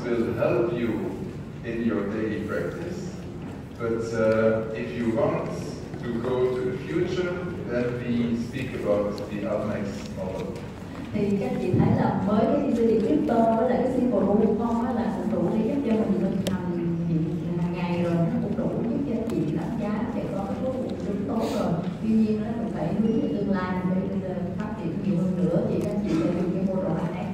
will help you in your daily practice, but if you want to go to the future, then we speak about the Almax model. Thì các chị thấy là với cái Intuitive Crypto với lại cái Simple Rule không á là cũng đủ để giúp cho mình thực hành hàng ngày rồi, nó cũng đủ giúp cho chị đánh giá để có cái số vụ đúng tốt rồi. Tuy nhiên nó mình phải hướng về tương lai, mình phải phát triển nhiều hơn nữa thì các chị sẽ dùng cái model này.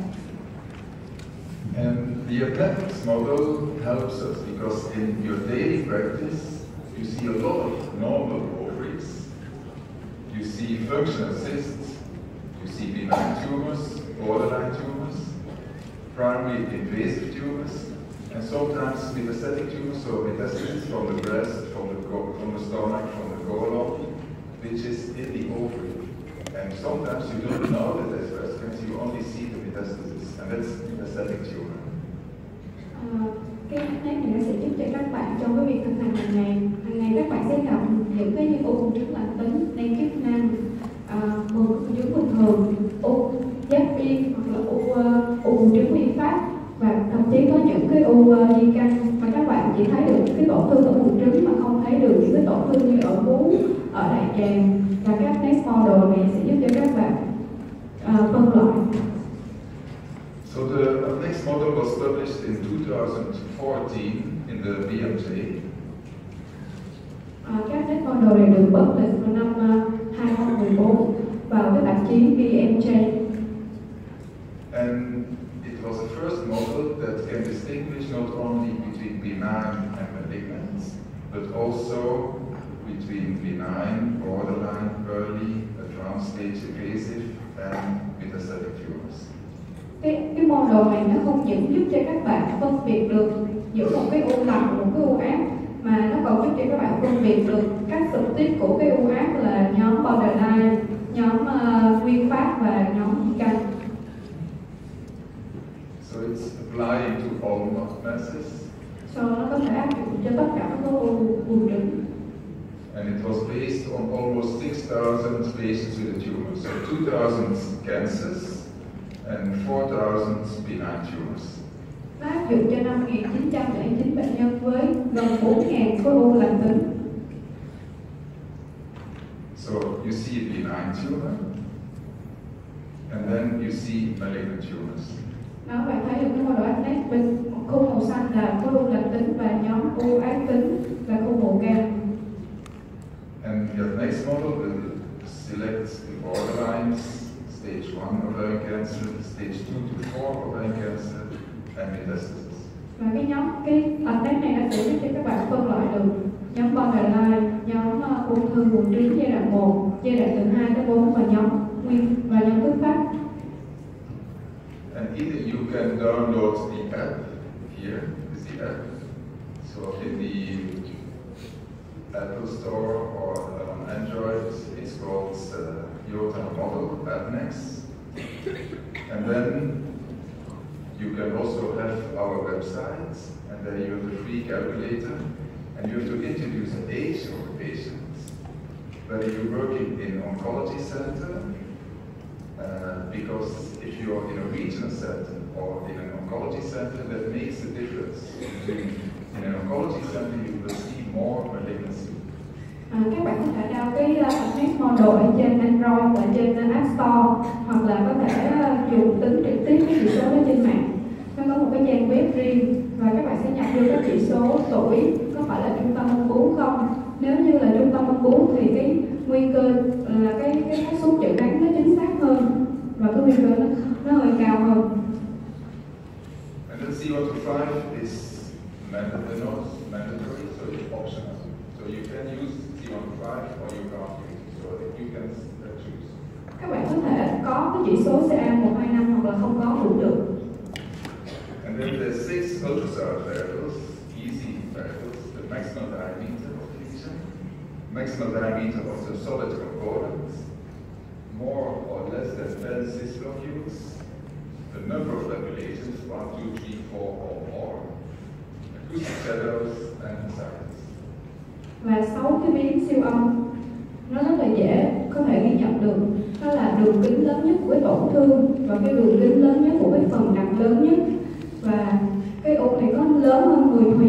And the Athletics model helps us because in your daily practice you see a lot of normal ovaries, you see functional cysts, you see benign tumors, borderline tumors, primary invasive tumors, and sometimes metastatic tumors or metastasis from the breast, from the stomach, from the colon, which is in the ovary. And sometimes you don't know that there's breast cancer, you only see the metastasis, and that's metastatic tumor. Cái này nó sẽ giúp cho các bạn trong cái việc thực hành hàng ngày. Hàng ngày các bạn sẽ gặp những cái như u buồng trứng lành tính, đen chức năng, buồng trứng bình thường, u giáp biên hoặc là u buồng trứng nguyên phát, và thậm chí có những cái u di căn mà các bạn chỉ thấy được cái tổn thương ở buồng trứng mà không thấy được những cái tổn thương như ở vú, ở đại tràng, và các next model này sẽ giúp cho các bạn phân loại. So the next model was published in 2014 in the BMJ. Các next model này được publish vào năm 2014 vào cái tạp chí BMJ. And it was the first model that can distinguish not only between benign and malignant, but also between benign, borderline, early, advanced stage invasive, and metastatic tumors. Cái model này nó không những giúp cho các bạn phân biệt được giữa một cái u lành và một cái u ác, mà nó còn giúp cho các bạn phân biệt được các subtype của cái u ác là nhóm borderline, nhóm nguyên phát và nhóm di căn. So it's applying to all masses. So nó có thể áp dụng cho tất cả các u buồng trứng. And it was based on almost 6,000 patients with a tumor. So 2,000 cancers and 4,000 benign tumors. Nó áp dụng cho 5.909 bệnh nhân với gần 4.000 khối u lành tính. So you see a benign tumor, and then you see malignant tumors. Đó, bạn thấy được cái mô đồ Atlas bên khung màu xanh là khối u lành tính và nhóm u ác tính là khung màu cam. And your next model will select the borderlines, stage 1 ovarian cancer, stage 2 to 4 ovarian cancer, and metastasis. Và cái Atlas này nó sẽ giúp cho các bạn phân loại được nhóm borderline, nhóm ung thư buồng trứng giai đoạn 1, giai đoạn từ 2 tới 4 và nhóm thứ phát. And either you can download the app, here is the app, so in the Apple Store or on Android, it's called Yota Model AdNext. And then you can also have our website, and there you have the free calculator, and you have to introduce the age of the patient, whether you're working in oncology center, because if you're in a regional center or in an oncology center, that makes a difference. In an oncology center, you will see more malignancy. Các bạn có thể download cái Atlas Model ở trên Android và trên App Store, hoặc là có thể dùng tính trực tiếp cái chỉ số đó trên mạng. Nó có một cái trang web riêng và các bạn sẽ nhập vô các chỉ số tuổi, có phải là trung tâm mong muốn không. Nếu như là trung tâm mong muốn thì cái nguy cơ là cái xác suất chẩn đoán nó chính xác hơn và cái nguy cơ nó hơi cao hơn. And then C125 is mandatory, so it's optional. So you can use C125 or you can't use it, so you can choose. Các bạn có thể có cái chỉ số CA125 hoặc là không có cũng được. And then there's 6 ultrasound variables, easy variables: the maximum diameter of the lesion, maximum diameter of the solid components, more or less than 10 cyst locules, the number of regulations, 1, 2, 3, 4 or more, acoustic shadows, and size. Và 6 cái biến siêu âm nó rất là dễ có thể ghi nhận được. Đó là đường kính lớn nhất của cái tổn thương và cái đường kính lớn nhất của cái phần nặng lớn nhất, và cái u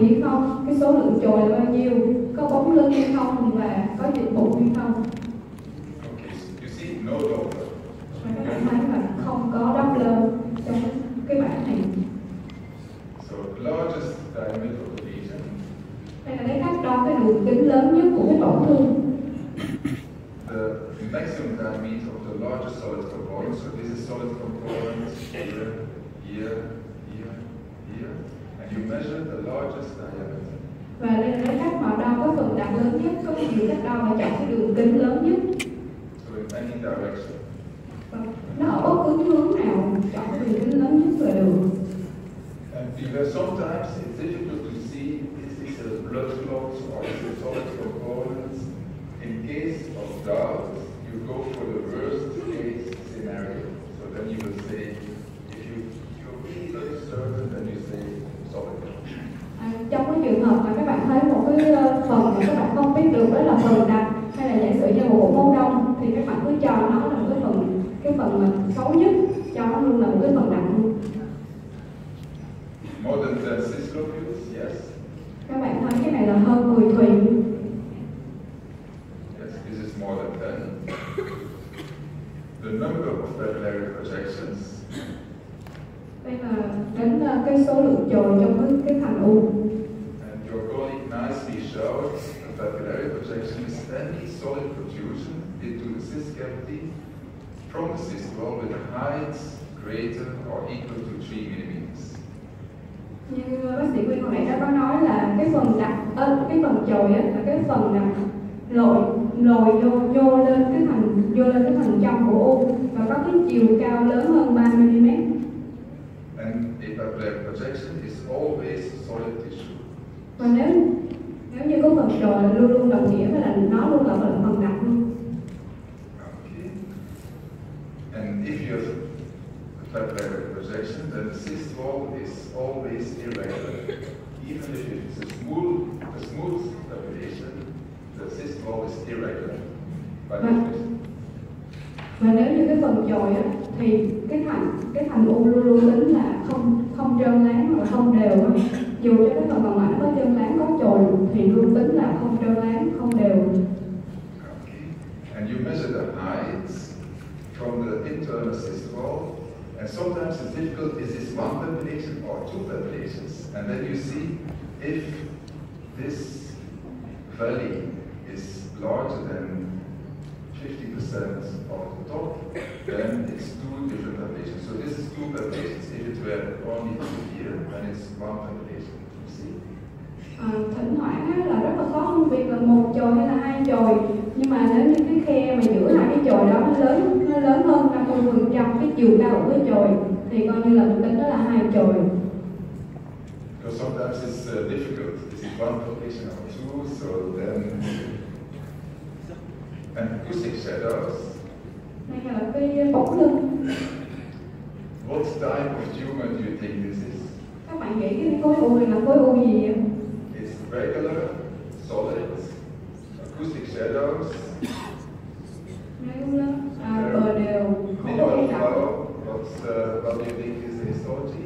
hay không, cái số lượng chồi là bao nhiêu, có bóng lưng hay không và có dịch bụng hay không. Okay, you see no Doppler. Và các bạn thấy là không có Doppler trong cái bảng này. So largest diameter of the lesion. Đây là cái cách đo cái đường kính lớn nhất của cái tổn thương. The maximum diameter of the largest solid component. So this is solid component here, here, here, here, and you measure the largest diameter. Và đây là cái cách mà đo cái phần đặc lớn nhất, có nhiều cách đo và chọn cái đường kính lớn nhất. So in any direction. Và nó ở bất cứ hướng nào, chọn cái đường kính lớn nhất là được. And because sometimes it's difficult to see is this a blood clot or is it solid components. In case of doubt, you go for the worst case scenario. So then you will say, if you're really very certain, then you say solid. Trong cái trường hợp mà các bạn thấy một cái phần mà các bạn không biết được đó là phần đặc hay là giả sử như một bộ môn đông thì các bạn cứ cho nó là cái phần mà xấu nhất, cho nó luôn là một cái phần đặc luôn. More than 10 cislocules, yes. Các bạn thấy cái này là hơn 10 thùy. Yes, this is more than 10. The number of papillary projections. Đây là đến cái số lượng chồi trong cái thành u. And your colleague nicely showed a papillary projection is any solid protrusion into the cyst cavity from the cyst wall with a height greater or equal to 3 mm. Như bác sĩ Quyên hồi nãy đã có nói là cái phần đặc, cái phần chồi á là cái phần đặc lồi vô lên cái thành trong của u và có cái chiều cao lớn hơn 3 mm. And a papillary projection is always solid tissue. Và nếu như có phần chồi là luôn luôn đồng nghĩa với là nó luôn là phần đặc luôn. Okay. And if you have a papillary projection, then the cyst wall is always irregular. Even if it's a smooth papillation, the cyst wall is irregular. Và nếu như cái phần chồi á thì cái thành u luôn luôn tính là không trơn láng và không đều á. Dù cho cái phần còn lại có trơn láng có chồi thì luôn tính là không trơn láng, không đều. Okay. And you measure the heights from the internal cyst wall, and sometimes it's difficult, is this one papillation or two papillations? And then you see if this valley is larger than 50% of the top, then it's two different papillations. So this is two papillations. If it were only two here, then it's one papillation. You see? Thỉnh thoảng là rất là khó phân biệt là một chồi hay là hai chồi, nhưng mà nếu như cái khe mà giữa hai cái chồi đó nó lớn hơn 50% cái chiều cao của cái chồi thì coi như là mình tính đó là hai chồi. Because sometimes it's difficult. Is it one papillation or two? So then, and acoustic shadows. Đây là cái bóng lưng. What type of tumor do you think this is? Các bạn nghĩ cái khối u này là khối u gì vậy? It's regular, solid, acoustic shadows. Nếu bờ đều không có Minimal cái đặc. flow. What do you think is the histology?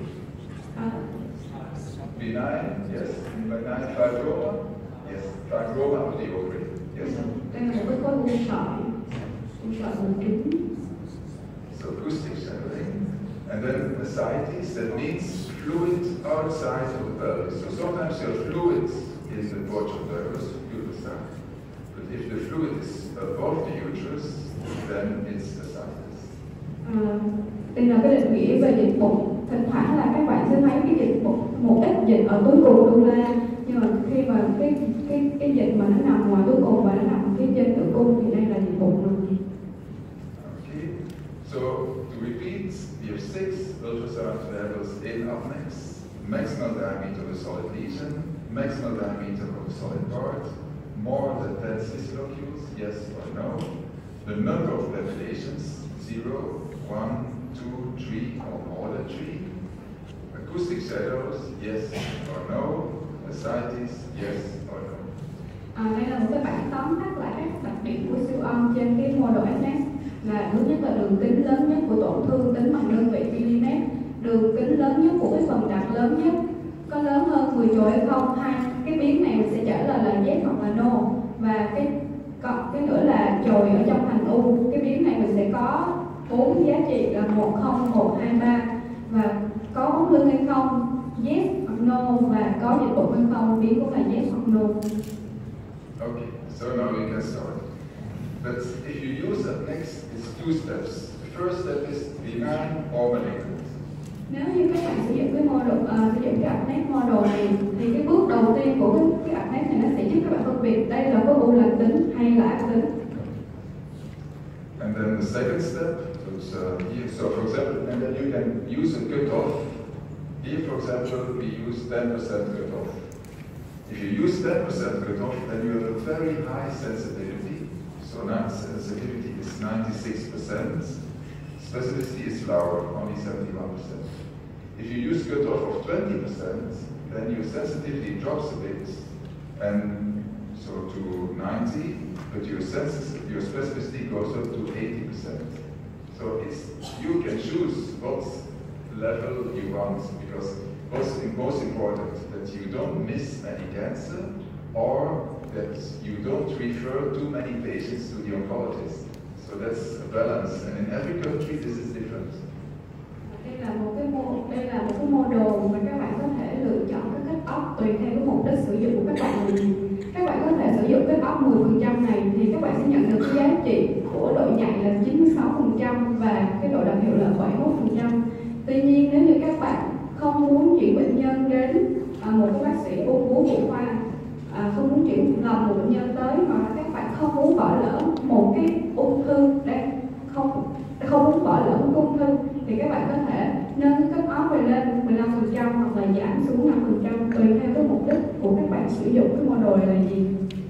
Benign, yes. Benign fibroma, yes. Fibroma of the ovary, yes. Đây là một cái khối u sợi buồng trứng. So acoustic shadowing. And then ascites, that means fluid outside of the pelvis. So sometimes your fluid is the porch of the uterus. But if the fluid is above the uterus, then it's ascites. Đây là cái định nghĩa về dịch bụng. Thỉnh thoảng là các bạn sẽ thấy cái dịch bụng, một ít dịch ở túi cùng dubla, nhưng mà khi mà cái dịch mà nó nằm ngoài túi cùng và nó nằm phía trên tử cung thì đây là dịch bụng luôn. Okay. So to repeat, we have 6 ultrasound levels in Apnex. Maximal diameter of the solid lesion, maximal diameter of the solid part, more than 10 cislocules, yes or no. The number of papillations, 0, 1, 2, 3, or more than 3. Acoustic shadows, yes or no. Ascites, yes or no. Đây là một cái bảng tóm tắt lại các đặc điểm của siêu âm trên cái mô đồ Apnex. Là thứ nhất là đường kính lớn nhất của tổn thương tính bằng đơn vị mm, đường kính lớn nhất của cái phần đặc lớn nhất có lớn hơn hơn 10 chồi hay không, hai cái biến này mình sẽ trả lời là yes hoặc là no. Và cái nữa là chồi ở trong thành u, cái biến này mình sẽ có 4 giá trị là 1, 0, 1, 2, 3 và có bóng lưng hay không, yes hoặc no, và có dịch vụ hay không, biến cũng là yes hoặc no. Okay, so now we can start. But if you use Upnext, it's 2 steps. The first step is benign or malignant. Nếu như các bạn sử dụng cái Upnext model này thì cái bước đầu tiên của cái Upnext này nó sẽ giúp các bạn phân biệt đây là khối u lành tính hay là ác tính. And then the second step is here. So for example, and then you can use a cutoff. Here, for example, we use 10% cutoff. If you use 10% cutoff, then you have a very high sensitivity. So now sensitivity is 96%. Specificity is lower, only 71%. If you use cutoff of 20%, then your sensitivity drops a bit, and so to 90, but your specificity goes up to 80%. So you can choose what level you want, because most important that you don't miss any cancer, or that you don't refer too many patients to the oncologist. So that's a balance, and in every country this is different. Đây là một cái model mà các bạn có thể lựa chọn cái cut-off tùy theo cái mục đích sử dụng của các bạn. Các bạn có thể sử dụng cut-off 10% này thì các bạn sẽ nhận được cái giá trị của độ nhạy là 96% và cái độ đặc hiệu là 71%. Tuy nhiên nếu như các bạn không muốn chuyển bệnh nhân đến một cái bác sĩ ung bướu phụ khoa, không muốn chuyển lầm một bệnh nhân tới, hoặc là các bạn không muốn bỏ lỡ một cái ung thư không muốn bỏ lỡ một ung thư, thì các bạn có thể nâng cái cut-off về lên 15% hoặc là giảm xuống 5% tùy theo cái mục đích của các bạn sử dụng cái model này là gì.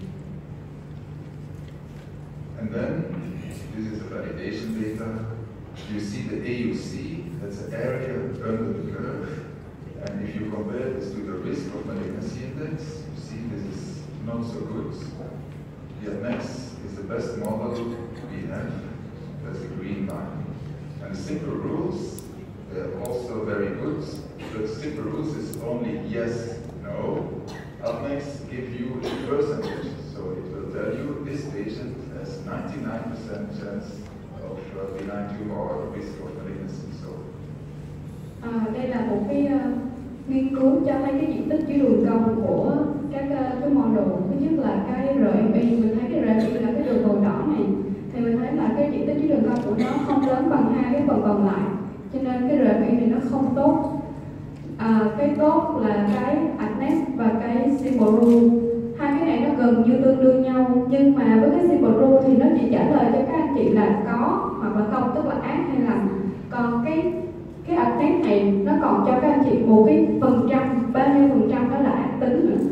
And then this is the validation data. You see the AUC, that's the area under the curve, and if you compare this to the risk of malignancy index, you see this is not so good. The Upnext is the best model we have. That's the green line. And the simple rules, they're also very good, but simple rules is only yes, no. Upnext give you a percentage, so it will tell you this patient has 99% chance of benign tumor or risk of malignancy. So. Đây là một cái nghiên cứu cho thấy cái diện tích dưới đường cong của các cái model. Thứ nhất là cái RMI, mình thấy cái RMI là cái đường màu đỏ này, thì mình thấy là cái diện tích dưới đường cong của nó không lớn bằng hai cái phần còn lại, cho nên cái RMI này nó không tốt. Cái tốt là cái Upnext và cái Simple Rule. Hai cái này nó gần như tương đương nhau, nhưng mà với cái Simple Rule thì nó chỉ trả lời cho các anh chị là có hoặc là không, tức là ác hay lành. Còn cái Upnext này nó còn cho các anh chị một cái phần trăm, bao nhiêu phần trăm đó là ác tính nữa.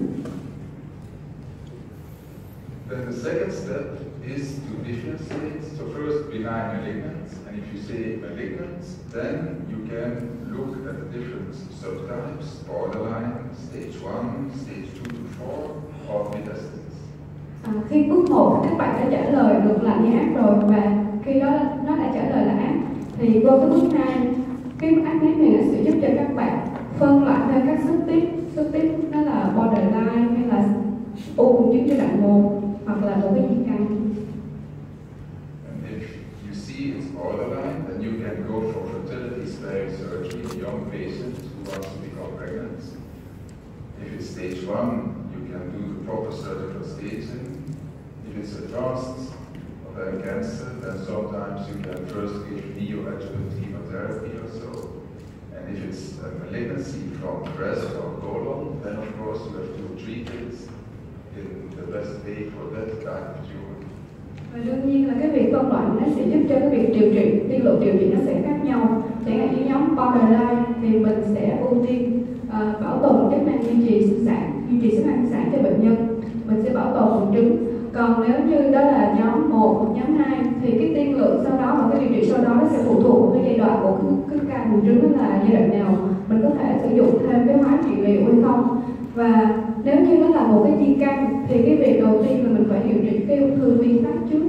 Then the second step is to differentiate. So first benign malignant, and if you say malignant, then you can look at the different subtypes, borderline, stage 1, stage 2 to 4, or metastasis. Khi bước 1 các bạn đã trả lời được là ác rồi, và khi đó nó đã trả lời là ác, thì vô cái bước 2, cái Upnext này nó sẽ giúp cho các bạn phân loại theo các xuất tiếp nó là borderline hay là u buồng trứng giai đoạn 1 hoặc là một cái di căn. And if you see it's borderline, then you can go for fertility sparing surgery, a young patient who wants to become pregnant. If it's stage 1, you can do the proper surgical staging. If it's advanced ovarian cancer, then sometimes you can first give neoadjuvant chemotherapy or so. And if it's a malignancy from breast or colon, then of course you have to treat it in the best way for that type of tumor. Và đương nhiên là cái việc phân loại nó sẽ giúp cho cái việc điều trị, tiên lượng điều trị nó sẽ khác nhau. Chẳng hạn như nhóm borderline thì mình sẽ ưu tiên bảo tồn chức năng duy trì sinh sản cho bệnh nhân, mình sẽ bảo tồn buồng trứng. Còn nếu như đó là nhóm 1 hoặc nhóm 2 thì cái tiên lượng sau đó và cái điều trị sau đó nó sẽ phụ thuộc vào cái giai đoạn của cái ca buồng trứng là giai đoạn nào. Mình có thể sử dụng thêm cái hóa trị liệu hay không. Và nếu như nó là một cái di căn thì cái việc đầu tiên là mình phải điều trị cái ung thư nguyên phát trước.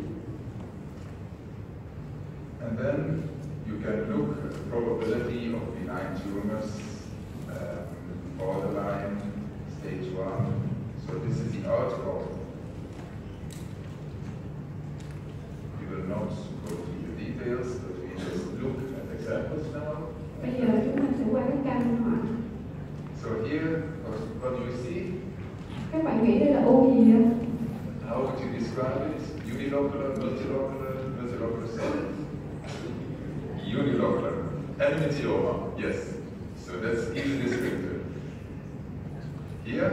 And then you can look at the probability of benign tumors, borderline, bạn nghĩ đây là u gì ạ? How would you describe it? Unilocular, multilocular, multilocular solid? Unilocular. Adenocarcinoma, yes. So that's easy descriptor. Here,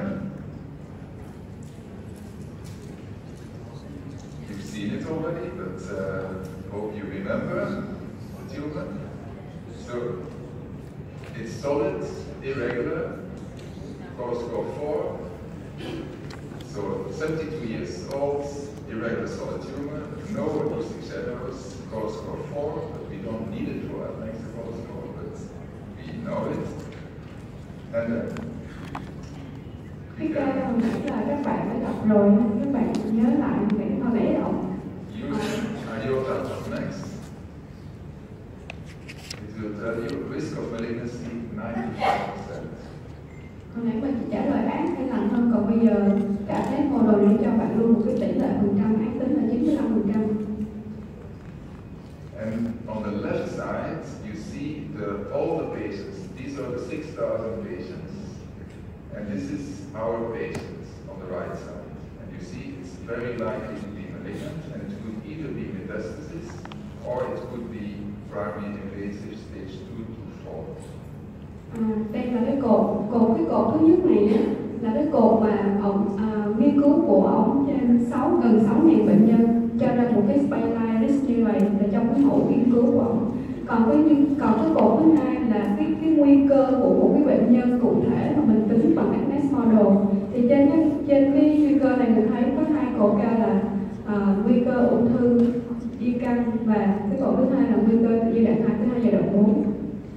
you've seen it already, but hope you remember the tumor. So it's solid, irregular, color score 4. So 72 years old, irregular solid tumor, no acoustic shadows, color score 4, but we don't need it for adnexal color score, but we know it. And then Cái ca hồi nãy là các bạn đã đọc rồi, các bạn nhớ lại để họ lấy động. use aorta next. It will tell you risk of malignancy 95%. Hồi nãy mình chỉ trả lời ác hay lành hơn, còn bây giờ cả test model để cho bạn luôn một cái tỷ lệ phần trăm ác tính là 95%. And on the left side, you see all the patients. These are the 6,000 patients. And this is our patients on the right side. And you see it's very likely to be malignant, and it could either be metastasis or it could be primary invasive stage 2 to 4. Đây là cái cột thứ nhất này á, là cái cột mà nghiên cứu của ổng trên gần 6.000 bệnh nhân cho ra một cái baseline risk như vậy là trong cái mẫu nghiên cứu của ổng. Còn cái cột thứ hai là cái nguy cơ của một cái bệnh nhân cụ thể mà mình tính bằng Agnes model. Thì trên cái nguy cơ này mình thấy có hai cột cao là nguy cơ ung thư di căn và cái cột thứ hai là nguy cơ từ giai đoạn 2 tới giai đoạn 4.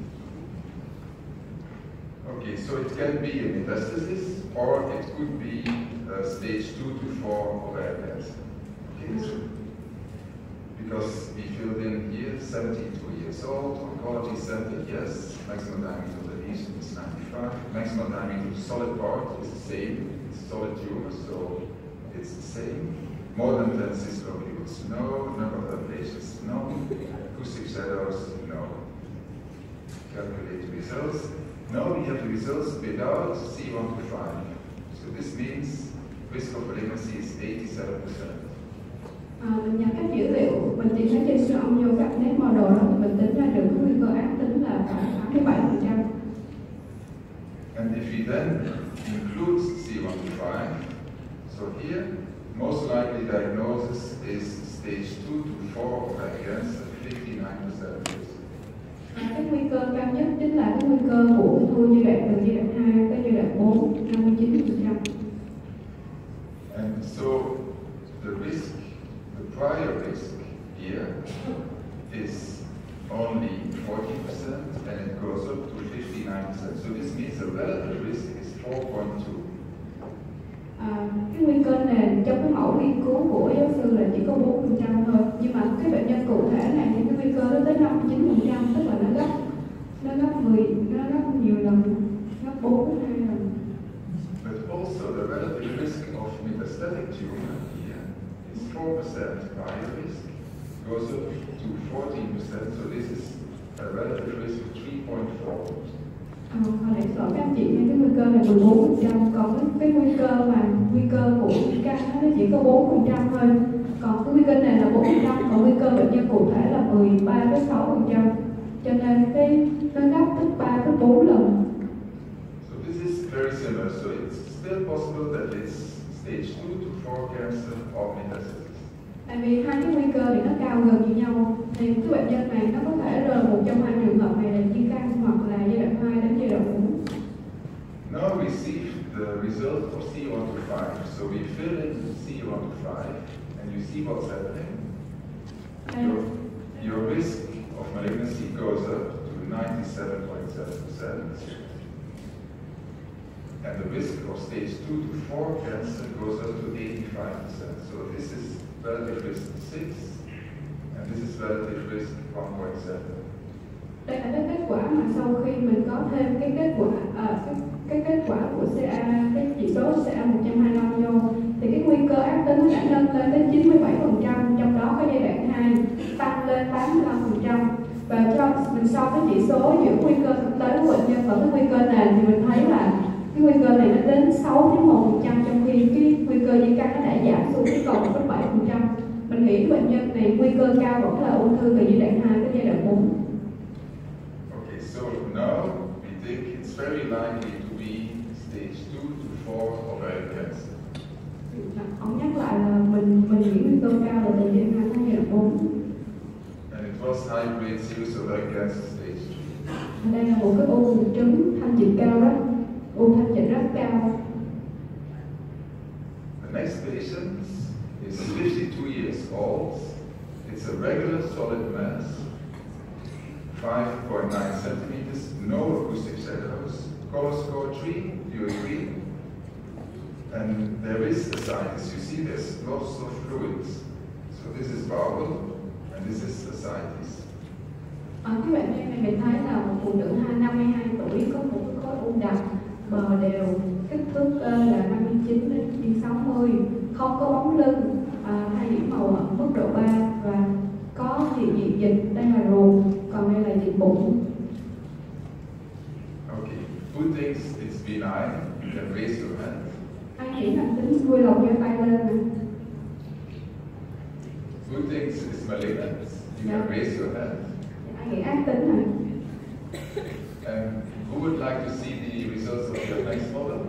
Okay, so it can be a metastasis or it could be stage 2 to 4 ovarian cancer. Okay, so because we filled in here 72 years old, oncology center, yes, maximum diameter of the lesion is 95, maximum diameter of the solid part is the same, it's solid tumor, so it's the same. More than 10 cystoglobules, no. Number of ablations, no. Acoustic shadows, no. Calculate the results. Now we have the results without C125. So this means risk of malignancy is 87%. Mình nhập các dữ liệu, mình tìm thấy trên siêu âm vô các net model đó thì mình tính ra được cái nguy cơ ác tính là khoảng 87%. And if we then include C125, so here, most likely diagnosis is stage 2 to 4 ovarian cancer, 59% risk. Cái nguy cơ cao nhất chính là cái nguy cơ của ung thư giai đoạn từ giai đoạn 2 tới giai đoạn 4, 59%. And so the risk, the prior risk here is only 40% and it goes up to 59%. So this means the relative risk is 4.2. Cái nguy cơ nền trong cái mẫu nghiên cứu của giáo sư là chỉ có 4% thôi, nhưng mà cái bệnh nhân cụ thể này thì cái nguy cơ nó tới 59%, tức là nó gấp nhiều lần, gấp 4 đến 2 lần. But also the relative risk of metastatic tumor here is 4% prior risk, goes up to 14%, so this is a relative risk of 3.4. Hồi nãy sổ các anh chị nghe cái nguy cơ này 14%, còn cái nguy cơ của di căn nó chỉ có 4% thôi. Còn cái nguy cơ này là 4%, còn nguy cơ bệnh nhân cụ thể là 13-6%. Cho nên nó gấp tới 3-4 lần. So this is very similar, so it's still possible that it's stage 2 to 4 cancer or metastasis. Tại vì hai cái nguy cơ thì nó cao gần như nhau, thì cái bệnh nhân này nó có thể rơi một trong hai trường hợp này là di căn hoặc là giai đoạn 2 đến giai đoạn 4. Now we see the result of C125. So we fill in C125 and you see what's happening. Your risk of malignancy goes up to 97.7%. And the risk of stage 2 to 4 cancer goes up to 85%. So this is relative risk 6 and this is relative risk 1.7. Đây là cái kết quả mà sau khi mình có thêm cái kết quả của CA, cái chỉ số CA125 vô, thì cái nguy cơ ác tính nó đã nâng lên đến 97%, trong đó có giai đoạn 2 tăng lên 85%. Và cho mình so cái chỉ số giữa nguy cơ thực tế của bệnh nhân và cái nguy cơ nền thì mình thấy là cái nguy cơ này nó đến 6-1%, trong khi khi cái nguy cơ di căn nó đã giảm xuống còn 1,7%. Mình nghĩ bệnh nhân này nguy cơ cao vẫn là ung thư từ giai đoạn 2 tới giai đoạn 4. Okay, so now we think it's very likely to be stage 2 to 4 ovarian cancer. Ông nhắc lại là mình nghĩ nguy cơ cao là từ giai đoạn 2 tới giai đoạn 4. And it was high-grade serous ovarian cancer stage 3. Đây là một cái u buồng trứng thanh dịch cao đó, u thanh dịch rất cao. The next patient is 52 years old. It's a regular solid mass, 5.9 centimeters, no acoustic shadows, color score 3, do you agree? And there is ascites. You see there's lots of fluids. So this is bowel, and this is ascites. Cái bệnh nhân này mình thấy là một phụ nữ 52 tuổi có một cái khối u đặc bờ đều, kích thước là 59 đến 60, không có bóng lưng, thay điểm màu ở mức độ 3 và có hiện diện dịch, đây là ruột, còn đây là dịch bụng. Okay, who thinks it's benign? You can raise your hand. Ai nghĩ là tính vui lòng giơ tay lên nè. Who thinks it's malignant? You can raise your hand. Ai nghĩ ác tính này. And who would like to see the results of your next model?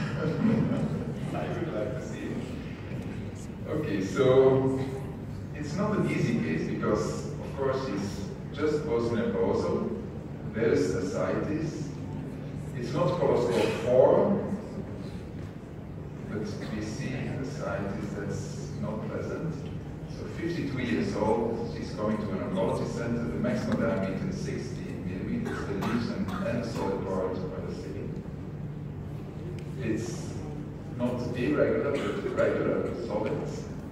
I would like to see it. Okay, so it's not an easy case because, of course, she's just postmenopausal. There's ascites. It's not cholesterol 4, but we see ascites that's not pleasant. So 52 years old, she's going to an oncology center. The maximum diameter is 60 millimeters. The lesion and solid part are the same. It's not irregular, but regular solids.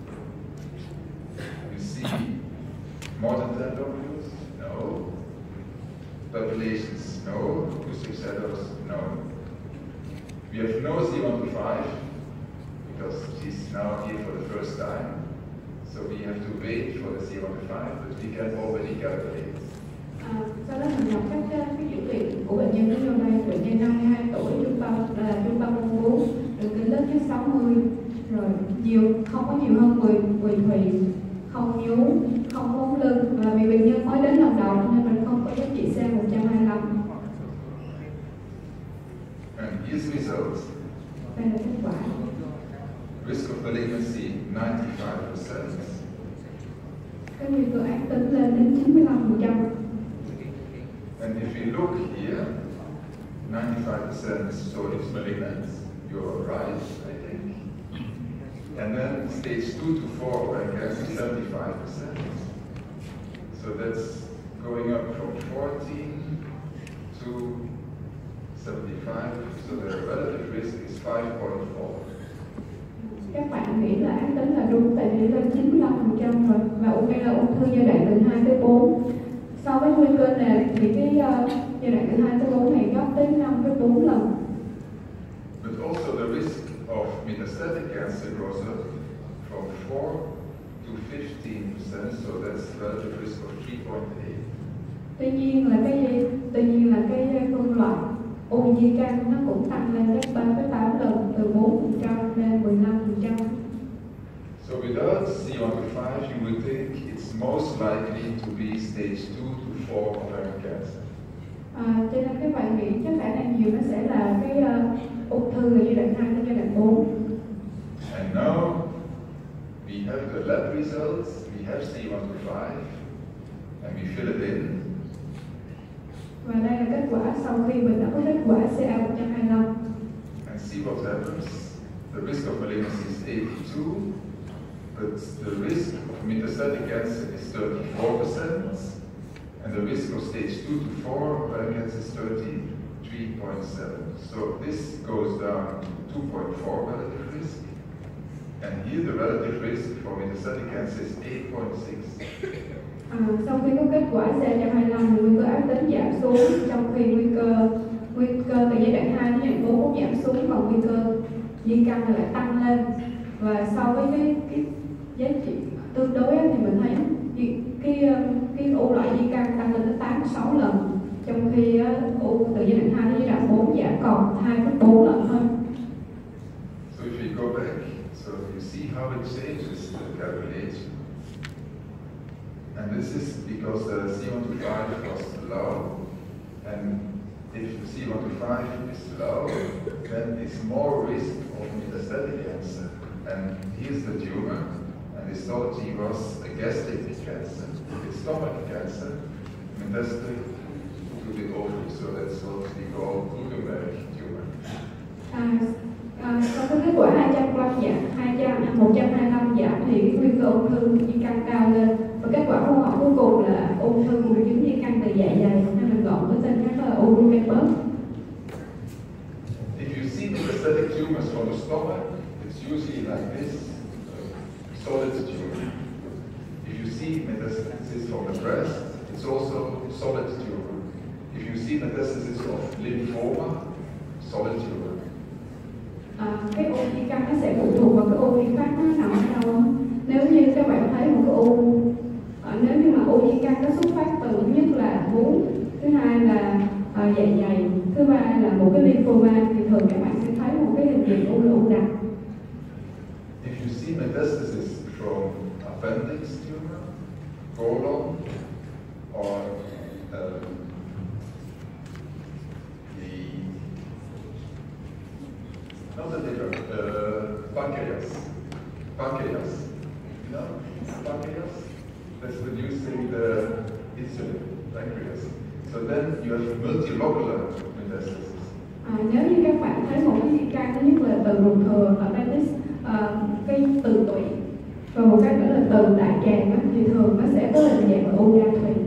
You see more than 10 lobules? No. Populations? No. Acoustic shadows? No. We have no C125 because she's now here for the first time. So we have to wait for the C125, but we can already calculate. Sau đó mình đọc các cái dữ liệu của bệnh nhân đến vô đây. Bệnh nhân 52 tuổi, trung tâm mong muốn, đường kính lớn nhất 60, rồi không có nhiều hơn 10 thùy, không nhú, không bóng lưng, và vì bệnh nhân mới đến lần đầu nên mình không có giá trị C125. And here's results. Đây là kết quả. Risk of malignancy 95%. Cái nguy cơ ác tính lên đến 95%. And if you look here, 95% so it's malignant. You're right, I think. And then stage 2 to 4 ovarian cancer, 75%. So that's going up from 14 to 75. So the relative risk is 5.4. Các bạn nghĩ là ác tính là đúng, tại vì lên 95% rồi, và đây là ung thư giai đoạn từ 2 tới 4. So với nguy cơ nền thì cái giai đoạn từ 2 tới 4 này gấp tới 5 tới 4 lần. But also the risk of metastatic cancer goes up from 4 to 15%, so that's relative risk of 3.8. Tuy nhiên cái phân loại u di căn nó cũng tăng lên gấp 3,8 lần, từ 4% lên 15%. So without C125, you would think it's most likely to be stage 2 to 4 ovarian cancer. Cho nên các bạn nghĩ chắc khả năng nhiều nó sẽ là cái ung thư ở giai đoạn 2 đến giai đoạn 4. And now we have the lab results, we have C125, and we fill it in. Và đây là kết quả sau khi mình đã có kết quả CA125. And see what happens. The risk of malignancy is 82, but the risk of metastatic cancer is 34%, and the risk of stage 2 to 4 ovarian cancer is 33.7. So this goes down to 2.4 relative risk, and here the relative risk for metastatic cancer is 8.6. Sau khi có kết quả CA125 thì nguy cơ ác tính giảm xuống, trong khi nguy cơ từ giai đoạn 2 đến giai đoạn 4 cũng giảm xuống, còn nguy cơ di căn lại tăng lên. Và so với cái giá trị tương đối thì mình thấy cái u loại di căn tăng lên tới 86 lần, trong khi u từ giai đoạn 2 đến giai đoạn 4 giảm còn 2,4 lần thôi. So if we go back So you see how it changes the calculation. And this is because the C125 was low, and if C125 is low, then it's more risk of metastatic cancer. And here's the tumor, and histology was a gastric cancer, it's stomach cancer, metastatic to the ovary, so that's what we call Gutenberg tumor. So với kết quả 125 giảm thì cái nguy cơ ung thư di căn cao lên, và kết quả khoa học cuối cùng là ung thư buồng trứng di căn từ dạ dày, nên mình gọi cái tên khác là u Gutenberg. If you see metastatic tumors from the stomach, it's usually like this, solid tumor. If you see metastasis from the breast, it's also solid tumor. If you see metastasis of lymphoma, solid tumor. Cái u di căn nó sẽ phụ thuộc vào cái u di phát nó nằm ở đâu. Nếu như các bạn thấy một cái u, nếu như mà u di căn nó xuất phát từ thứ nhất là vú, thứ hai là dạ dày, thứ ba là một cái lymphoma, thì thường các bạn sẽ thấy một cái hình dạng u là u đặc. If you see metastasis from appendix tumor, colon, or not the liver, pancreas, you know, pancreas, that's producing the insulin, pancreas. So then you have multilocular metastasis. Nếu như các bạn thấy một cái di căn thứ nhất là từ ruột thừa, appendix, cái từ tụy, và một cái nữa là từ đại tràng, thì thường nó sẽ có hình dạng là u gan thủy.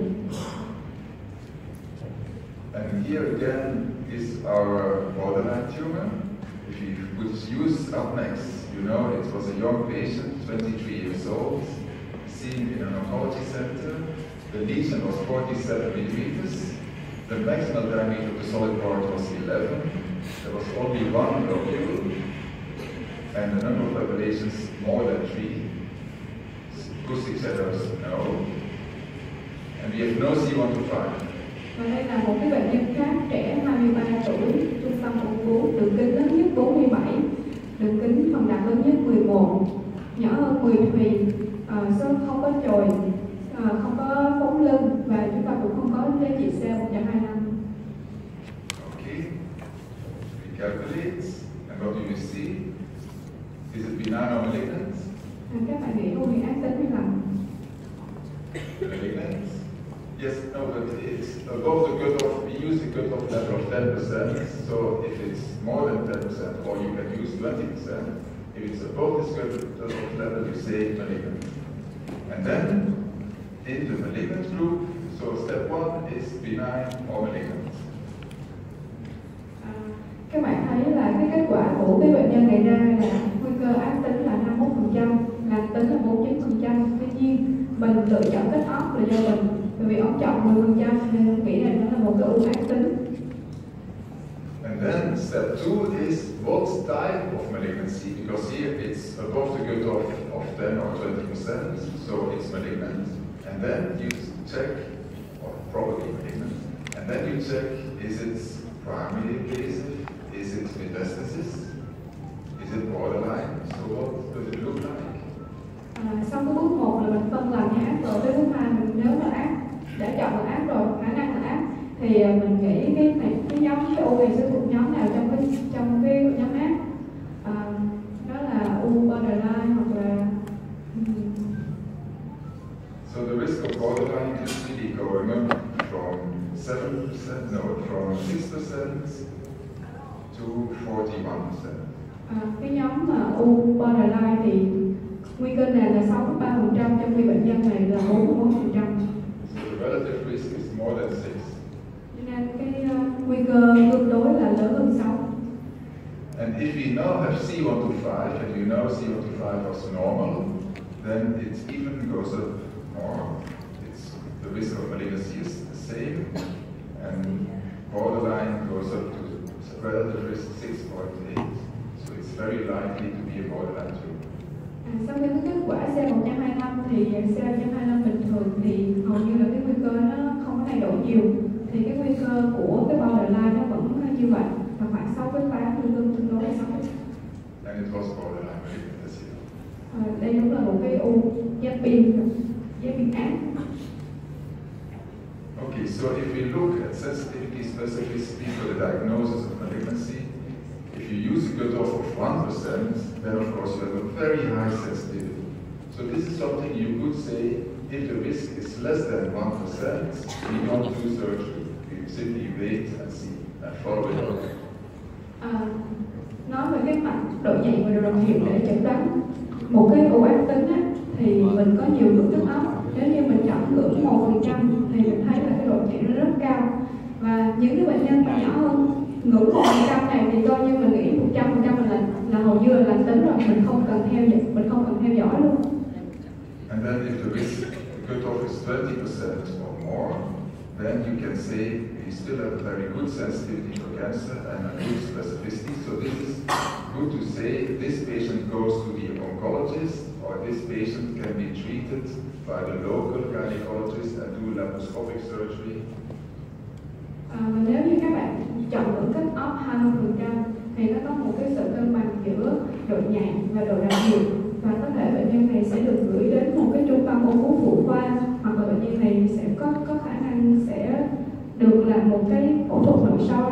And here again is our borderline tumor, which used up next. You know, it was a young patient, 23 years old, seen in an oncology center. The lesion was 47 millimeters. The maximal diameter of the solid part was 11. There was only one lobule, and the number of populations more than 3. Acoustic centers, no. And we have no C125. Và đây là một cái bệnh nhân khác, trẻ 23 tuổi, trung tâm ung bướu, đường kính lớn nhất 47, đường kính phần đặc lớn nhất 11, nhỏ hơn 10 thùy, không có chồi, không có phóng lưng, và chúng ta cũng không có giá trị C125. Okay, we calculate, and what do you see? Is it benign or malignant? Các bạn nghĩ u này ác tính hay lành? Malignant? Yes, no, but it's above the cutoff. We use the cutoff level of 10%. So if it's more than 10%, or you can use 20%, if it's above this cutoff level, you say malignant. And then in the malignant group, so step 1 is benign or malignant. Các bạn thấy là cái kết quả của cái bệnh nhân này ra là nguy cơ ác tính là 51%, lành tính là 49%. Tuy nhiên mình lựa chọn kết óc là do mình, bởi vì ông chọn 10% nên nghĩ là nó là một cái u ác tính. And then step 2 is what type of malignancy, because here it's above the cutoff of 10 or 20%, so it's malignant. And then you check, or probably malignant, and then you check, is it primary invasive, is it metastasis, is it borderline, so what does it look like? Sau cái bước 1 là mình phân lành hay ác, rồi tới bước 2 mình nếu là ác, đã chọn là ác rồi, khả năng là ác, thì mình nghĩ cái nhóm cái u này sẽ thuộc nhóm nào trong cái nhóm ác. Đó là u borderline hoặc là So the risk of borderline is really going up from 7%, no, from 6% to 41%. Cái nhóm mà u borderline thì nguy cơ nền là 63%, trong khi bệnh nhân này là 44%. So the relative risk is more than 6. Cho nên cái nguy cơ tương đối là lớn hơn 6. And if we now have C125, and you know C125 was normal, then it even goes up more. The risk of malignancy is the same, and borderline goes up to relative risk 6.8. So it's very likely to be a borderline tumor. Sau khi cái kết quả C125 thì C125 bình thường thì hầu như là cái nguy cơ nó không có thay đổi nhiều, thì cái nguy cơ của cái borderline nó vẫn như vậy, và khoảng 6,8 nguy cơ tương đối là 6. And and it was borderline malignancy. Đây đúng là một cái u giáp biên ác. Okay, so if we look at sensitivity, specificity for the diagnosis of malignancy, if you use a cutoff of 1%, then of course you have a very high sensitivity. So this is something you could say, if the risk is less than 1%, we don't do surgery. We simply wait and see and follow it up. Nói về cái mặt độ nhạy và độ đặc hiệu để chẩn đoán một cái u ác tính á, thì mình có nhiều ngưỡng tức óc. Nếu như mình chọn ngưỡng 1% thì mình thấy là cái độ nhạy nó rất cao. Và những cái bệnh nhân mà nhỏ hơn ngưỡng 1% này thì coi như mình nghĩ 100% là hầu như là lành tính rồi, mình không cần theo dõi luôn. And then if the risk cutoff is 20% or more, then you can say we still have a very good sensitivity for cancer and a good specificity. So this is good to say this patient goes to the oncologist, or this patient can be treated by the local gynecologist and do laparoscopic surgery. Nếu như các bạn chọn ngưỡng cutoff 20% thì nó có một cái sự cân bằng giữa độ nhạy và độ đặc hiệu, và có thể bệnh nhân này sẽ được gửi đến một cái trung tâm ung bướu phụ khoa, hoặc là bệnh nhân này sẽ có khả năng sẽ được làm một cái phẫu thuật nội soi.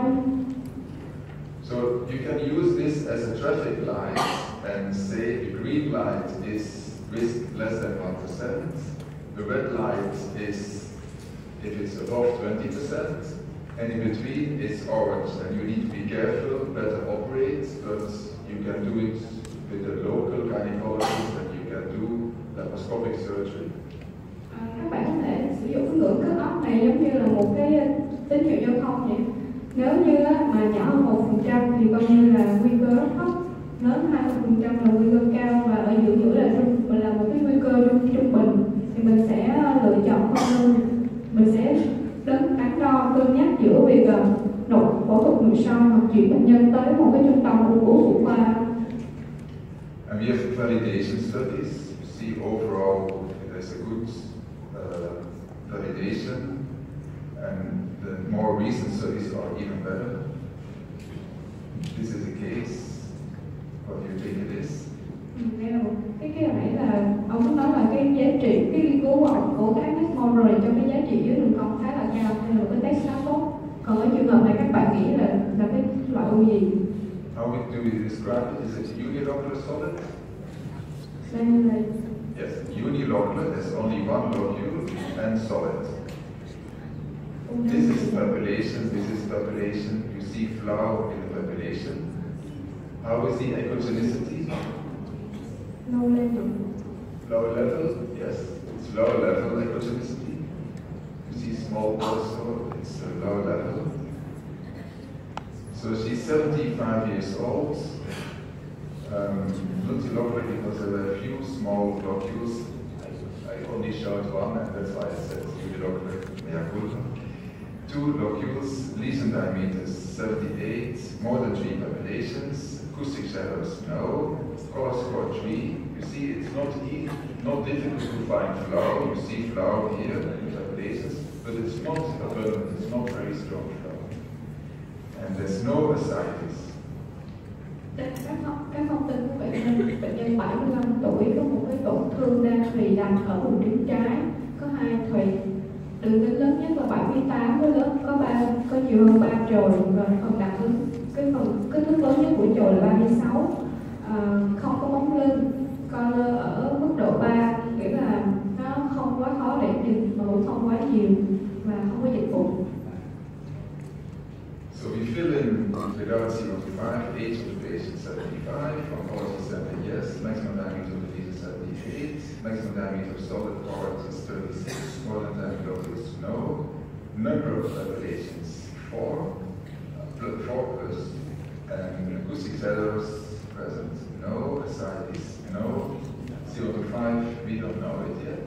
So you can use this as a traffic light and say the green light is risk less than 1%, the red light is if it's above 20%, and in between it's orange, and you need to be careful, better operate, but you can do it with a local gynecologist and you can do laparoscopic surgery. Các bạn có thể sử dụng cái ngưỡng cutoff này giống như là một cái tín hiệu giao thông vậy. Nếu như mà nhỏ hơn 1% thì coi như là nguy cơ rất thấp, lớn 20% là nguy cơ cao, và ở giữa là một cái nguy cơ trung bình, thì mình sẽ lựa chọn hơn, mình sẽ đắn đo cân nhắc giữa việc phẫu thuật nội soi hoặc chuyển bệnh nhân tới một cái trung tâm ung bướu phụ khoa. And we have validation studies. You see overall there's a good validation, and the more recent studies are even better. This is a case. What do you think it is? Đây là cái này là ông có nói là cái giá trị, cái nghiên cứu của ông của cái ESMO rồi cho cái giá trị dưới đường cong khá là cao, hay là một cái test khá tốt. Còn ở trường hợp này các bạn nghĩ là cái loại u gì? How do we describe it? Is it unilocular solid? Đây là Yes, unilocular. There's only one locule and solid. This is population. This is population. You see flow in the population. How is the echogenicity? Low level. Low level, yes, it's low level echogenicity. You see small torso, it's a low level. So she's 75 years old. Multilocular because there were a few small locules. I only showed one, and that's why I said unilocular mea culpa. 2 locules, lesion diameters 78, more than 3 populations, acoustic shadows no, color score 3. You see, it's not difficult to find flow. You see flow here in populations, but it's not abundant, it's not very strong flow. And there's no ascites. Các thông tin của bệnh nhân 75 tuổi có một cái tổn thương đa thùy nằm ở vùng trứng trái, có 2 thùy, đường kính lớn nhất là 78, với lớn có nhiều hơn 3 chồi, và phần đặc ứng cái phần kích thước lớn nhất của chồi là 36, không có bóng lưng, color ở mức độ 3, nghĩa là nó không quá khó để nhìn mà cũng không quá nhiều và không có dịch vụ. So we fill in without CO5, age of the patient 75, oncology 7 years, maximum diameter of the lesion 78, maximum diameter of solid part is 36, more than diameter is no, number of populations 4 plus, and acoustic shadows present no, ascites no, CO5 we don't know it yet.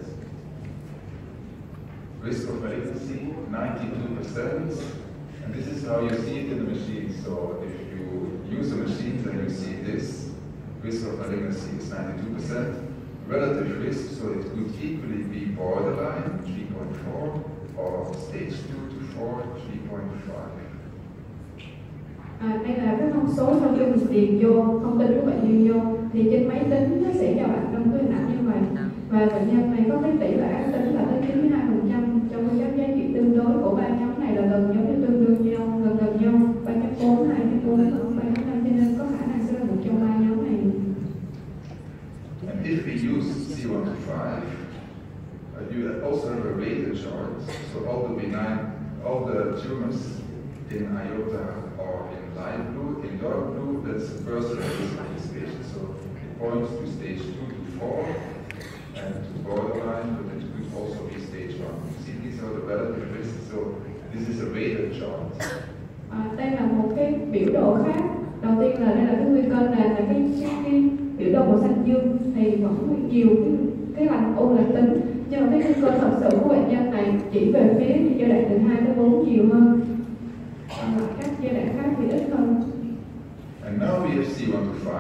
Risk of malignancy 92%. And this is how you see it in the machine. So if you use a machine, then you see this. Risk of malignancy is 92%. Relative risk, so it could equally be borderline, 3.4, or stage 2 to 4, 3.5. Đây là cái thông số sau khi mình điền vô thông tin của bệnh nhân vô thì trên máy tính nó sẽ cho bạn trong cái hình ảnh như vậy, và bệnh nhân này có cái tỷ lệ ác tính là tới 92%. Trong cái các giá trị tương đối của ba nhóm này là gần giống như tương đương nhau, gần nhau 3.4, 2.4, 3.5, cho nên có khả năng sẽ là một trong ba nhóm này. And if we use C125, you also have a weighted chart, so all the tumors in aorta or in light blue, in dark blue, that's the personal risk of this patient. So it points to stage 2 to 4 and to borderline, but it could also be stage 1. See, these are the relative risks, so this is a weighted chart. Đây là một cái biểu đồ khác. Đầu tiên là đây là cái nguy cơ nền, là cái biểu đồ màu xanh dương thì vẫn nhiều cái lành u lành tính, nhưng mà cái nguy cơ thật sự của bệnh nhân này chỉ về phía giai đoạn từ 2 tới 4 nhiều hơn, và các giai đoạn khác thì ít hơn. And now we have C125,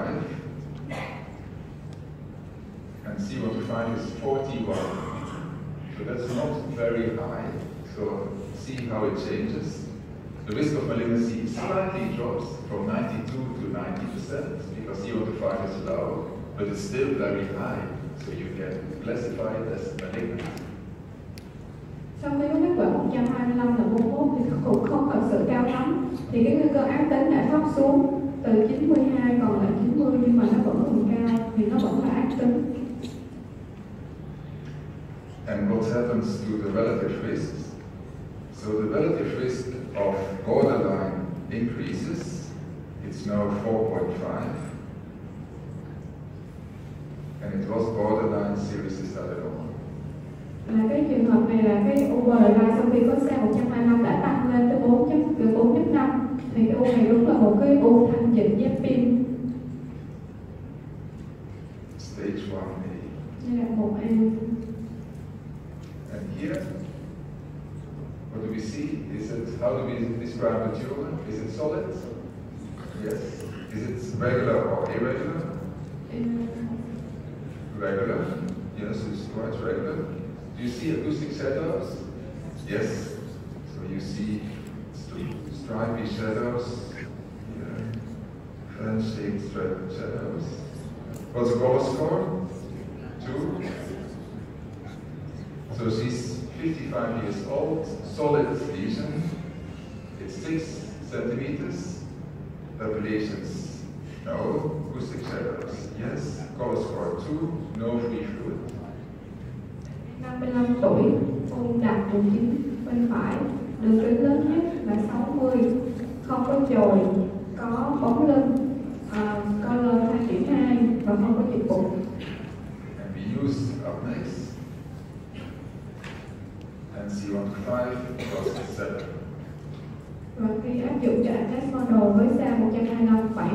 and C125 is 41, so that's not very high. So see how it changes. The risk of malignancy slightly drops from 92 to 90% because C125 is low, but it's still very high, so you can classify it as malignant. Sau khi có kết quả 125 là 41 thì cũng không thật sự cao lắm, thì cái nguy cơ ác tính đã thấp xuống từ 92 còn lại 90, nhưng mà nó vẫn còn cao thì nó vẫn là ác tính. And what happens to the relative risks? So the relative risk of borderline increases. It's now 4.5, and it was borderline serous adenoma. Là cái trường hợp này là cái u borderline sau khi có C125 đã tăng lên tới 4.5, thì cái u này đúng là một cái u thanh dịch giáp pin. Stage 1A. Đây là 1A. And here, what do we see? How do we describe the tumor? Is it solid? Yes. Is it regular or irregular? Regular. Yes, it's quite regular. Do you see acoustic shadows? Yes. So you see stripy shadows, fan-shaped striped shadows. What's the color score? 2. So she's 55 years old, solid lesion. It's 6 centimeters. Populations, no. Acoustic shadows, yes. Color score 2, no free fluid. 55 tuổi, u đặt vùng chính bên phải, đường kính lớn nhất là 60, không có chồi, có bóng lưng, color 2.2 và không có dịch bụng. And we use up next. And C125 was 7. Và khi áp dụng cho test model với SA125 7.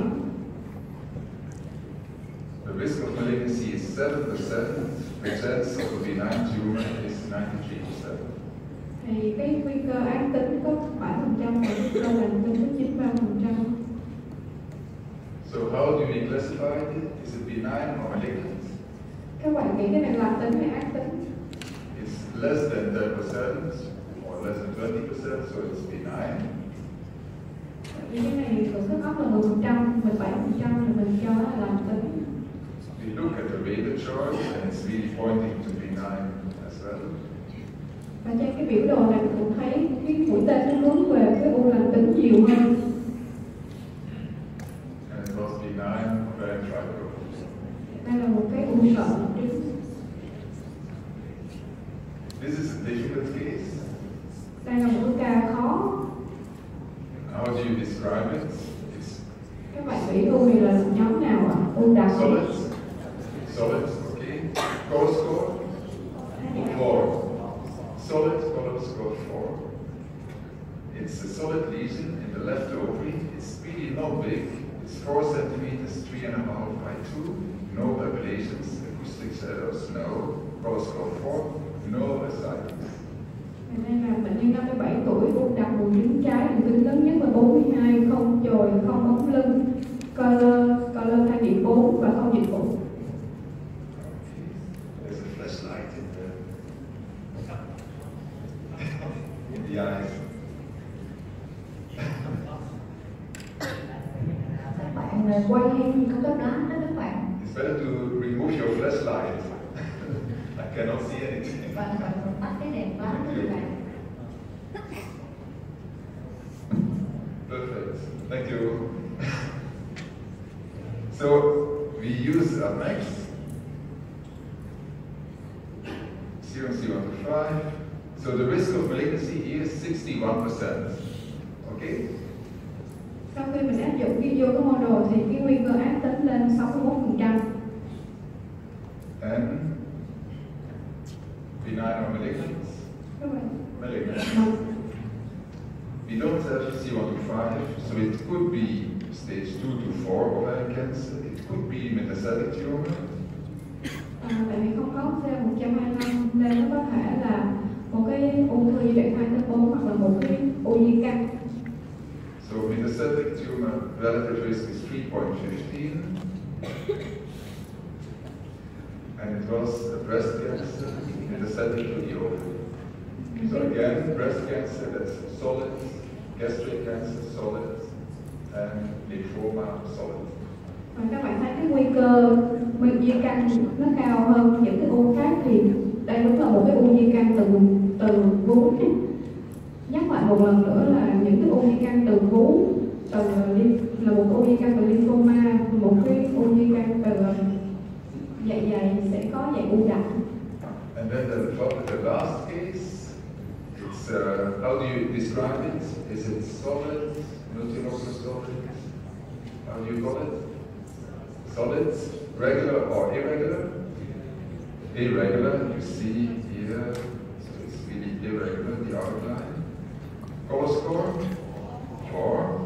The risk of malignancy is 7%. The chance of a benign tumor is 93%. Thì cái nguy cơ ác tính có 7% và nguy cơ lành tính có 93%. So how do we classify it? Is it benign or malignant? Các bạn nghĩ cái này lành tính hay ác tính? It's less than 10% or less than 20%, so it's benign. Vì cái này của sức ốc là 10%, 17% thì mình cho nó là lành tính. We look at the weighted chart and it's really pointing to benign as well. Và trên cái biểu đồ này cũng thấy cái mũi tên nó hướng về cái u lành tính nhiều hơn. And it was benign ovarian fibroid. Đây là một cái u sợi trứng. This is a difficult case. Đây là một cái ca khó. How do you describe it? It's Các bạn nghĩ u này là nhóm nào ạ? U đặc. solid. Solid, okay. Color score? 4. Solid, color score 4. It's a solid lesion in the left ovary. It's really not big. It's 4 centimeters, 3.5 by 2. No populations, acoustic shadows, no. Color score 4, no ascites. Đây là bệnh nhân 57 tuổi, u đặc buồng trứng trái, đường kính lớn nhất là 42, không chồi, không bóng lưng, color 2.4 và không dịch bụng. There's a flashlight in the eyes. quay hay không cấp đó các bạn. It's better to remove your flashlight. I cannot see anything. Bạn tắt cái đèn lát đó các bạn. Perfect. Thank you. So we use up next CMC125. So the risk of malignancy is 61%. Okay? Sau khi mình áp dụng cái vô cái model thì cái nguy cơ ác tính lên 61%. And benign or malignant? Các bạn. Malignant. We don't have C125, so it could be stage 2 to 4 ovarian cancer. It could be metastatic tumor. Tại vì không có C125 nên nó có thể là một cái ung thư giai đoạn 2 tới 4 hoặc là một cái u di căn. So metastatic tumor relative risk is 3.15. And it was a breast cancer metastatic to the ovary. So again, breast cancer, that's solid, gastric cancer, solid, and lymphoma, solid. Và các bạn thấy cái nguy cơ di căn nó cao hơn những cái u khác thì đây đúng là một cái u di căn từ vú. Nhắc lại một lần nữa là những cái u di căn từ vú là một u di căn từ lymphoma, một cái u di căn từ dạ dày sẽ có dạng u đặc. And then the last case, it's how do you describe it? Is it solid, multilocular solid? How do you call it? Solid, regular or irregular? Irregular, you see here, so it's really irregular, the outline. Color score, 4.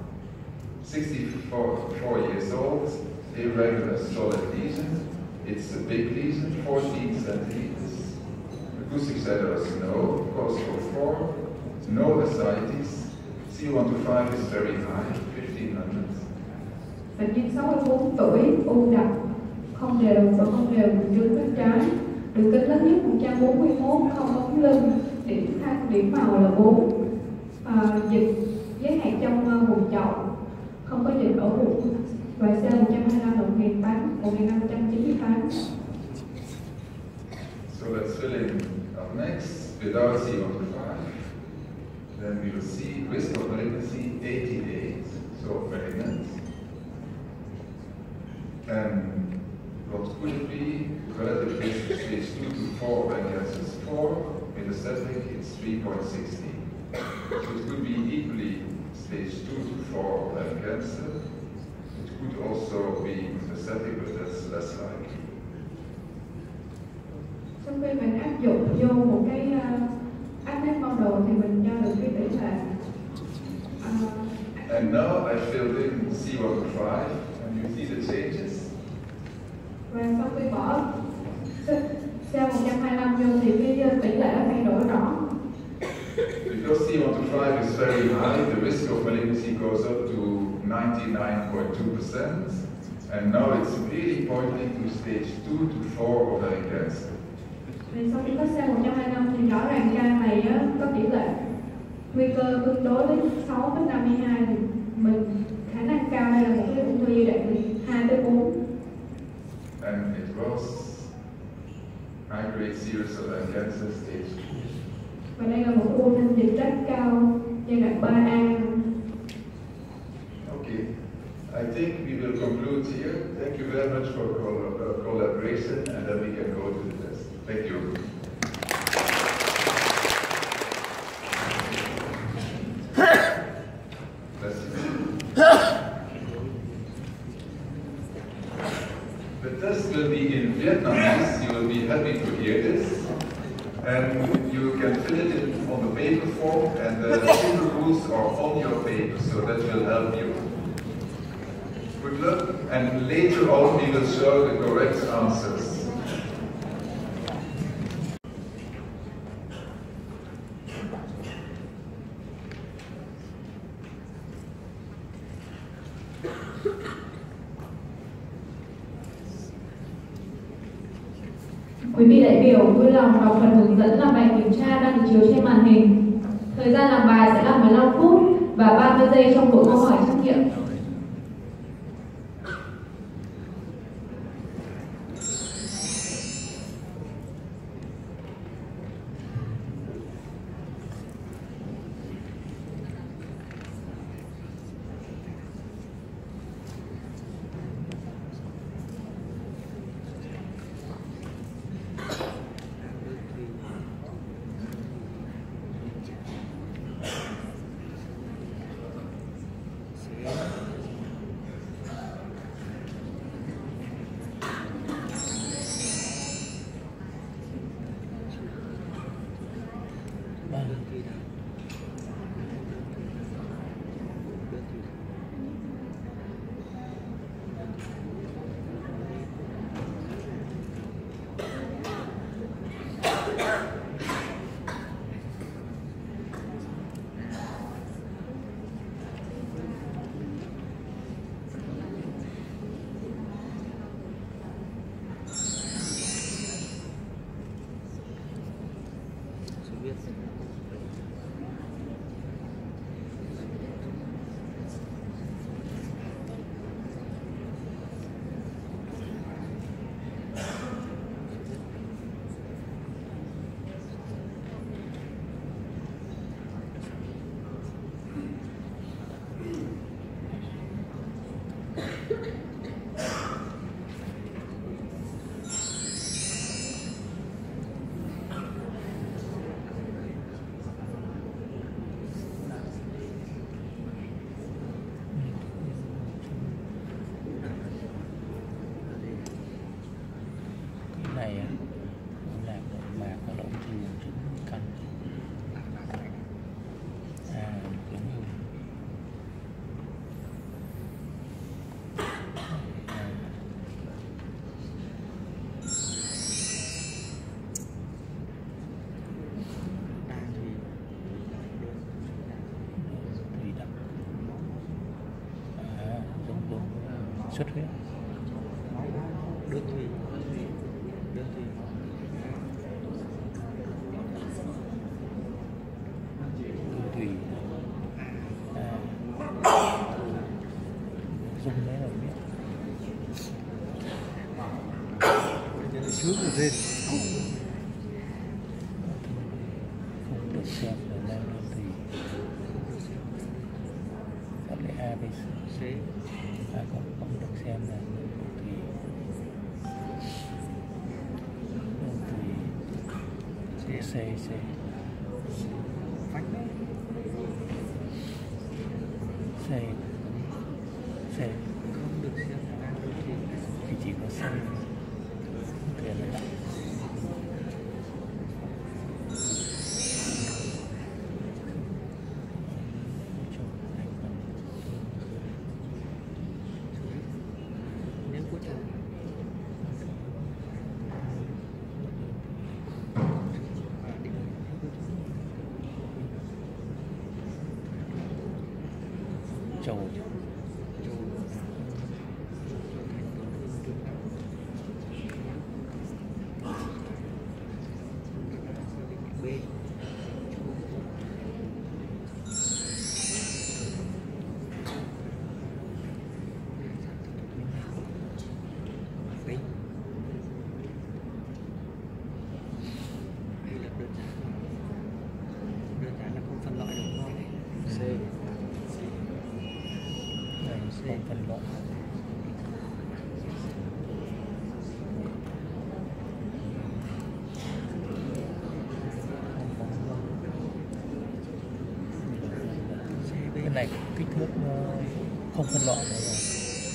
64 years old, irregular solid lesion. It's a big lesion, 14 centimeters. Acoustic setters, no. Color score 4. No ascites. C125 is very high, 1500. Bệnh nhân 64 tuổi, u đặc, không đều và không đều đường bên trái, đường kính lớn nhất 141, không ống lưng, điểm màu là 4, dịch giới hạn trong vùng chậu, không có dịch ở bụng, và C125 là 1598. So let's fill in up next without C125. Then we will see risk of malignancy 88, so malignant. And what could it be? Relative risk of stage 2 to 4 ovarian cancer is 4. Metastatic, it's 3.60. So it could be equally stage 2 to 4 ovarian cancer. It could also be metastatic, but that's less likely. Sau khi mình áp dụng vô một cái adnet model thì mình cho được cái tỷ lệ. And now I filled in C125, and you see the changes. Và sau khi bỏ C125 vô thì cái tỷ lệ nó thay đổi rõ. Because C125 is very high, the risk of malignancy goes up to 99.2%, and now it's really pointing to stage 2 to 4 ovarian cancer. Thì sau khi có C125 thì rõ ràng ca này có tỷ lệ nguy cơ tương đối với 6 đến 52 thì mình khả năng cao đây là một cái ung thư giai đoạn 2 tới 4. And it was high-grade serous ovarian cancer stage 2. Và đây là một u thanh dịch rất cao giai đoạn 3A. Okay, I think we will conclude here. Thank you very much for collaboration, and then we can go to the test. Thank you. The test will be in Vietnamese. You will be happy to hear this. And you can fill it in on the paper form, and the simple rules are on your paper, so that will help you. Good luck, and later on we will show the correct answers. Quý vị đại biểu vui lòng đọc phần hướng dẫn làm bài kiểm tra đang được chiếu trên màn hình. Thời gian làm bài sẽ là 15 phút và 30 giây trong mỗi câu hỏi trắc nghiệm. xuất huyết. Đơn thùy dùng đấy là biết trước rồi lên không được xem là đang đơn thùy. Các cái A, B, C không được xem là đơn thùy. Đơn thùy C phách C không được xem là đang đơn thùy thì chỉ có C thì là đọc. nếu có chồng Châu B đây là đơn giản là không phân loại đúng không? C không phân loại. Cái này kích thước không phân loại nữa rồi.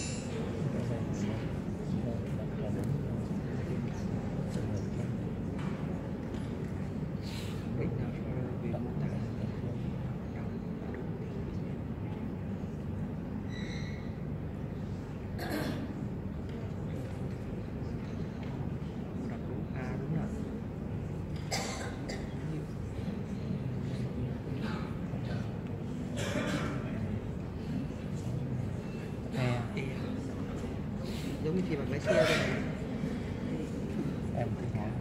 giống như khi bạn lái xe vậy. Em thích nói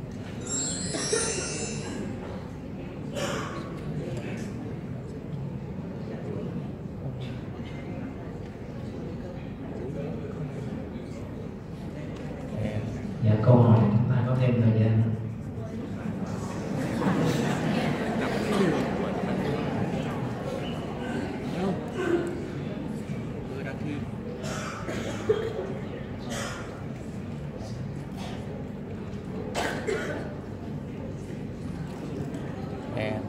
Dạ, câu hỏi chúng ta có thêm thời gian. Đọc cái gì không? Tôi đang thi em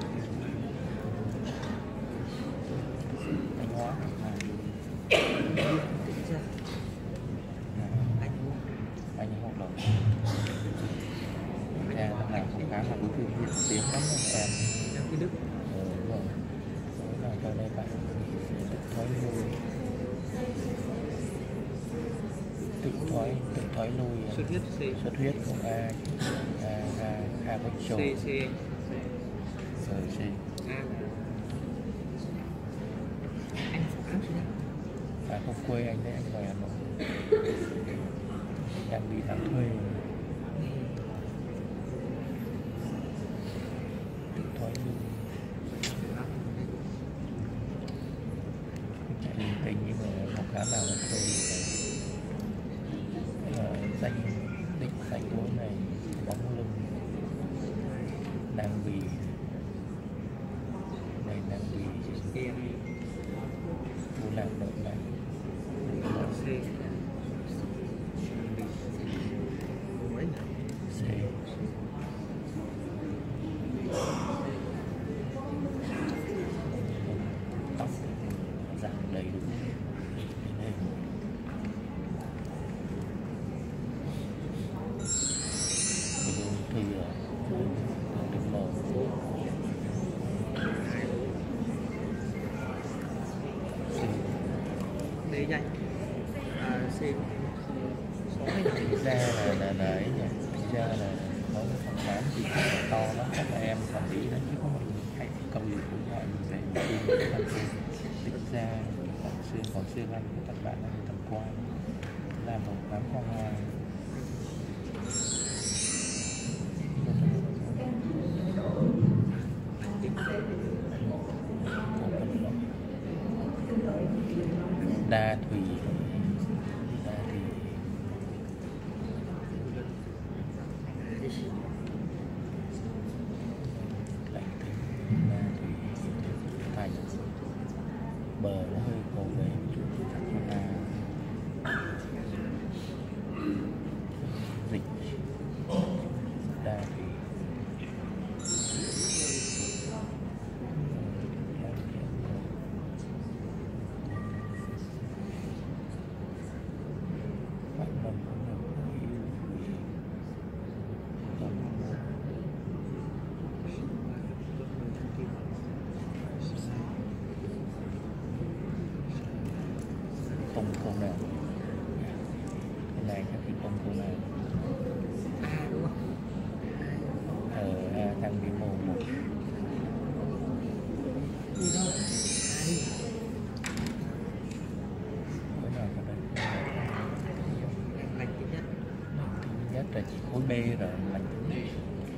anh hóa anh học đồng em làm cũng khá là đối tượng hiện tiếng lắm em cái đức đúng rồi. Đó là cho nên bạn tự thoái lui xuất huyết C xuất huyết của A với châu C rồi C A anh khám gì đấy không quê anh đấy, anh ngoài Hà Nội đang đi làm thuê. Tự thoái lui chạy linh tinh nhưng mà không khá nào mà thuê danh định danh cuối này bóng lưng đang vì này đang vì em vô làm nội này C mấy nhỉ? C tóc giảm đầy đủ hình thì được mở D nhanh C thực ra là ấy nhỉ, thực ra là có cái phòng khám thì to lắm, các em quản lý nó chứ không hãy cầm gì cũng gọi mình về mình tìm thực ra còn xưa anh các bạn đang tham quan 1802. Đa Thùy. Thành bờ nó hơi cầu về một chút, dịch đa thì công nào cái này chắc thì công nào đúng không? thằng đi màu một Gì đâu? cái nào ở đây Lành tính nhất. thứ nhất là chỉ khối B rồi lành tính nhất.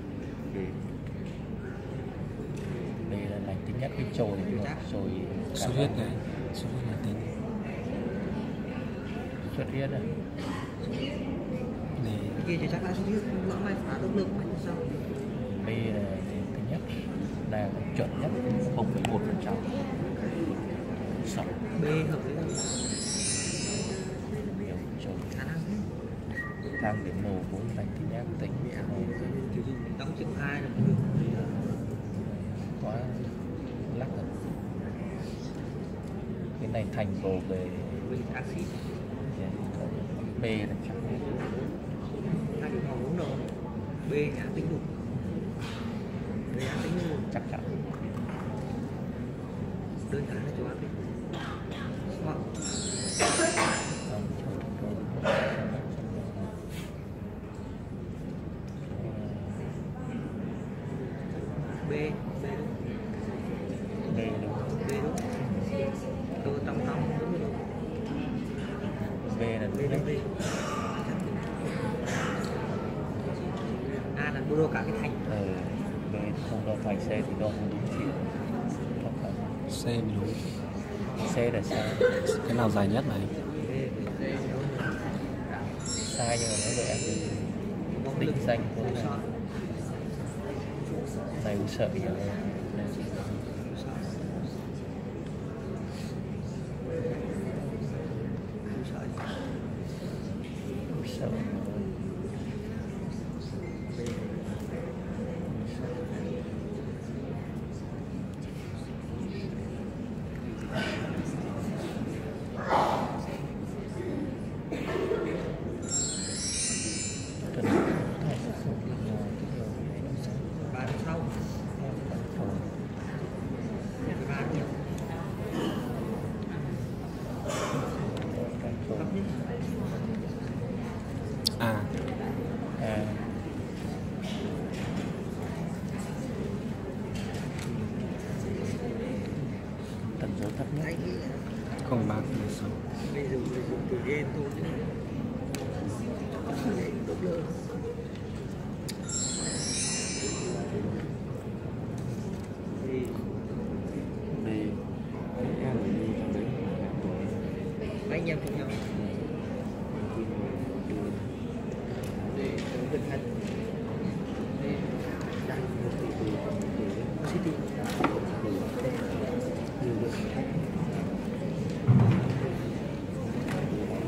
B là lành tính nhất với trồi Xuất huyết này, xuất huyết là tính. Xuất huyết à? Này, Cái kia thì chắc là xuất huyết, lỡ may phá động lực mà sao? B là thứ nhất là chuẩn nhất 0,1%. Sợ B hợp với nhiều trồi khả năng thang điểm màu vốn lành tính nhất tính kiểu gì đóng chữ 2 là cũng được. quá lắc rồi. Cái này thành đồ về Với axit B là chắc hai điểm màu đúng rồi. B ác tính đủ. B ác tính đủ. chắc chắn Đơn giản là chỗ ác tính. Hoặc B đúng. B đúng. B đúng. Từ trong đúng rồi. B là B đúng đúng. đấy. A là đua cả cái thành. B không đo thành, C thì đo không đúng chuyện. C mới đúng. C là sai. Cái nào dài nhất này? Sai nhưng mà nó vậy thì định danh của này này sợ nhiều. Sợ Ba đằng sau. Ba nhiều. Thấp nhất. À, tần số thấp nhất. Anh nghĩ là 0,3,6. bây giờ dùng từ gen thôi chứ. Đúng rồi. Thì B. Em phải đi trong đấy. anh em cùng nhau. Gần thân. City.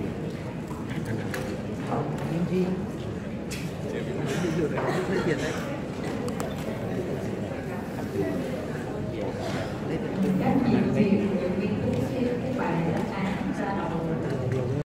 Những gì? Điều này nó rất tiền đấy.